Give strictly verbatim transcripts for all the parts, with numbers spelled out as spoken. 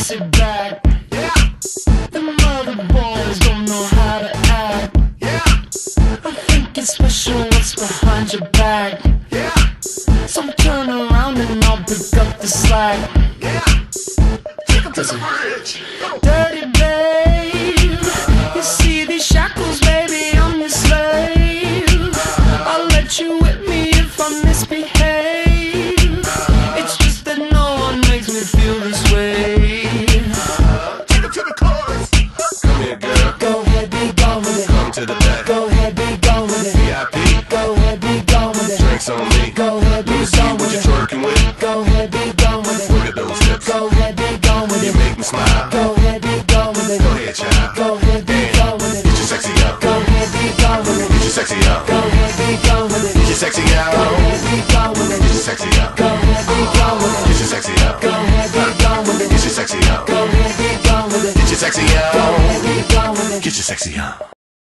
SexyBack. Yeah. The mother boys don't know how to act. Yeah. I think it's special what's behind your back. Yeah. So turn around and I'll pick up the slack. Yeah. Take 'em to the bridge. Dirty babe, you see these shackles, baby, I'm your slave. I'll let you whip me if I misbehave. It's just that no one makes me feel this way. Take 'em to the chorus. Come here, girl. Go ahead, be gone with it. Come to the back. Go ahead, be gone with it. V I P. Go ahead, be gone with it. Drinks on me. Go ahead, be Let me see gone what with you're it. twerking with. Go ahead, be gone with it. Look at those hips. Go ahead, be gone with You it. make me smile. Go ahead, be gone with it. Go ahead, child. Go ahead, be gone with it. Get your sexy out. Go ahead, be gone with it. Get your sexy out. Go ahead, be gone with it. Get your sexy out. Go ahead, be gone with it. Get your sexy out. Go ahead, be gone with it. Get your sexy out. Go ahead, be gone with it. Get your sexy out. Go ahead, be gone with it. Get your sexy out. Go ahead, be gone with it. Get your sexy out.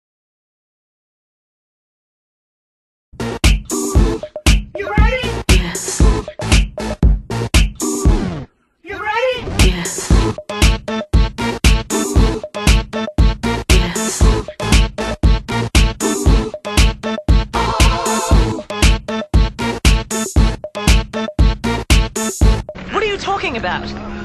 You ready? Yes. You ready? Yes. Yes. What are you talking about?